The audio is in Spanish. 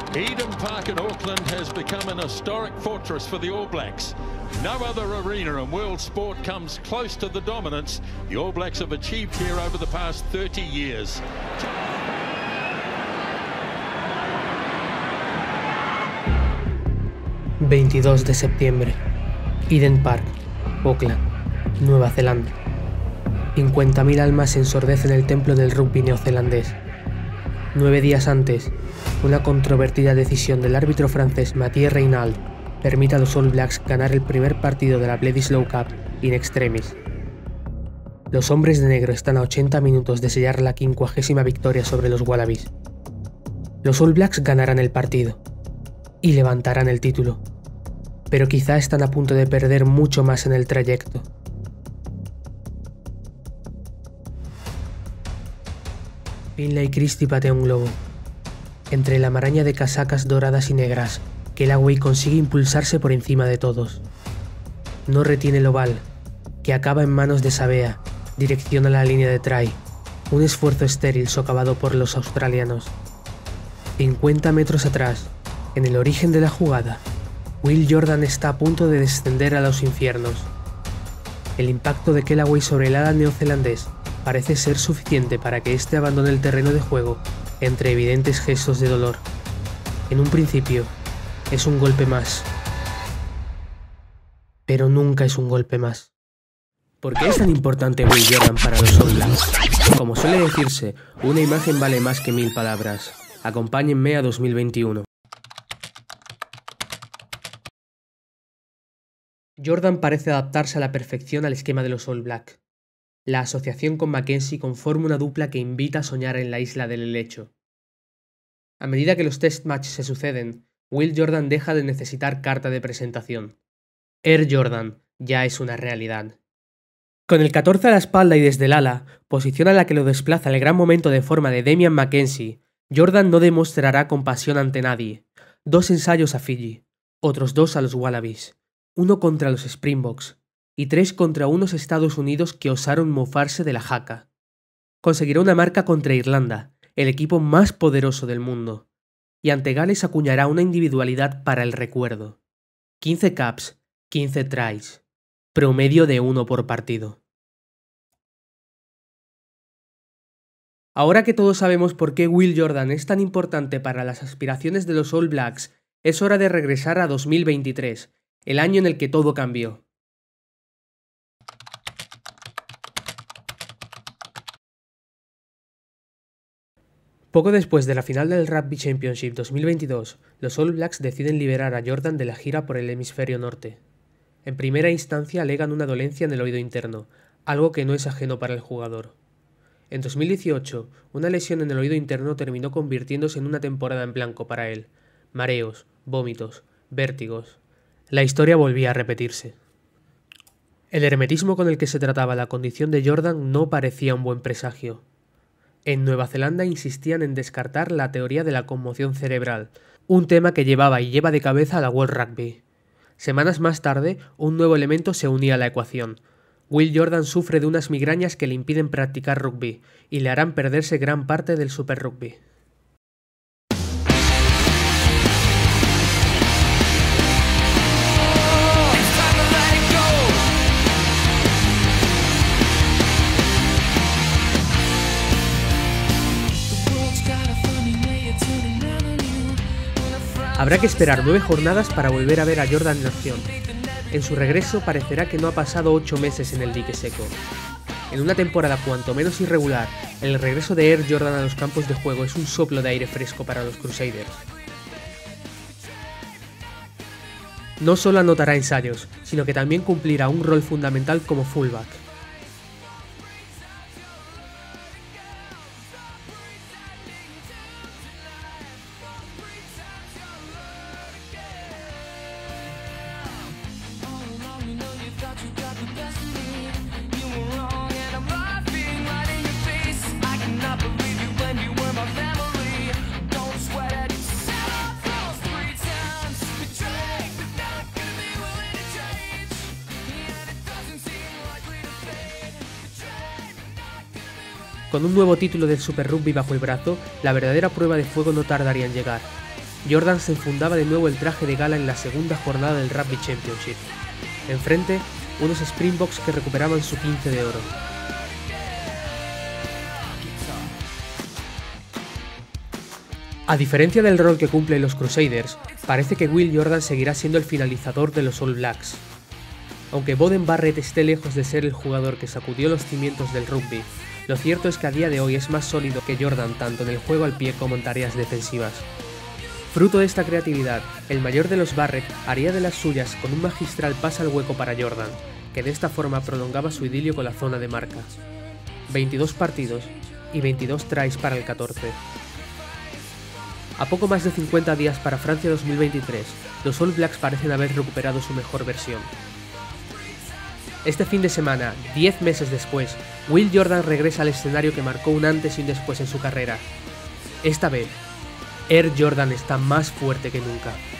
Eden Park in Auckland has become an historic fortress for the All Blacks. No other arena in world sport comes close to the dominance the All Blacks have achieved here over the past 30 years. ...22 de septiembre... Eden Park, Auckland, Nueva Zelanda. 50.000 almas se ensordecen en el templo del rugby neozelandés. 9 días antes, una controvertida decisión del árbitro francés Mathieu Reynald permite a los All Blacks ganar el primer partido de la Bledisloe Cup in extremis. Los hombres de negro están a 80 minutos de sellar la 50ª victoria sobre los Wallabies. Los All Blacks ganarán el partido y levantarán el título, pero quizá están a punto de perder mucho más en el trayecto. Finlay Christie patea un globo. Entre la maraña de casacas doradas y negras, Kellaway consigue impulsarse por encima de todos. No retiene el oval, que acaba en manos de Savea, dirección a la línea de try, un esfuerzo estéril socavado por los australianos. 50 metros atrás, en el origen de la jugada, Will Jordan está a punto de descender a los infiernos. El impacto de Kellaway sobre el ala neozelandés parece ser suficiente para que éste abandone el terreno de juego entre evidentes gestos de dolor. En un principio, es un golpe más. Pero nunca es un golpe más. ¿Por qué es tan importante Will Jordan para los All Blacks? Como suele decirse, una imagen vale más que 1000 palabras. Acompáñenme a 2021. Jordan parece adaptarse a la perfección al esquema de los All Blacks. La asociación con Mackenzie conforma una dupla que invita a soñar en la isla del helecho. A medida que los test match se suceden, Will Jordan deja de necesitar carta de presentación. Air Jordan ya es una realidad. Con el 14 a la espalda y desde el ala, posición a la que lo desplaza el gran momento de forma de Damian Mackenzie, Jordan no demostrará compasión ante nadie. 2 ensayos a Fiji, otros 2 a los Wallabies, 1 contra los Springboks y 3 contra unos Estados Unidos que osaron mofarse de la jaca. Conseguirá una marca contra Irlanda, el equipo más poderoso del mundo, y ante Gales acuñará una individualidad para el recuerdo. 15 caps, 15 tries, promedio de 1 por partido. Ahora que todos sabemos por qué Will Jordan es tan importante para las aspiraciones de los All Blacks, es hora de regresar a 2023, el año en el que todo cambió. Poco después de la final del Rugby Championship 2022, los All Blacks deciden liberar a Jordan de la gira por el hemisferio norte. En primera instancia alegan una dolencia en el oído interno, algo que no es ajeno para el jugador. En 2018, una lesión en el oído interno terminó convirtiéndose en una temporada en blanco para él. Mareos, vómitos, vértigos. La historia volvía a repetirse. El hermetismo con el que se trataba la condición de Jordan no parecía un buen presagio. En Nueva Zelanda insistían en descartar la teoría de la conmoción cerebral, un tema que llevaba y lleva de cabeza a la World Rugby. Semanas más tarde, un nuevo elemento se unía a la ecuación. Will Jordan sufre de unas migrañas que le impiden practicar rugby y le harán perderse gran parte del Super Rugby. Habrá que esperar 9 jornadas para volver a ver a Jordan en acción. En su regreso parecerá que no ha pasado 8 meses en el dique seco. En una temporada cuanto menos irregular, el regreso de Air Jordan a los campos de juego es un soplo de aire fresco para los Crusaders. No solo anotará ensayos, sino que también cumplirá un rol fundamental como fullback. Con un nuevo título del Super Rugby bajo el brazo, la verdadera prueba de fuego no tardaría en llegar. Jordan se enfundaba de nuevo el traje de gala en la segunda jornada del Rugby Championship. Enfrente, unos Springboks que recuperaban su 15 de oro. A diferencia del rol que cumplen los Crusaders, parece que Will Jordan seguirá siendo el finalizador de los All Blacks. Aunque Beauden Barrett esté lejos de ser el jugador que sacudió los cimientos del rugby, lo cierto es que a día de hoy es más sólido que Jordan tanto en el juego al pie como en tareas defensivas. Fruto de esta creatividad, el mayor de los Barrett haría de las suyas con un magistral pase al hueco para Jordan, que de esta forma prolongaba su idilio con la zona de marca. 22 partidos y 22 tries para el 14. A poco más de 50 días para Francia 2023, los All Blacks parecen haber recuperado su mejor versión. Este fin de semana, 10 meses después, Will Jordan regresa al escenario que marcó un antes y un después en su carrera. Esta vez, Air Jordan está más fuerte que nunca.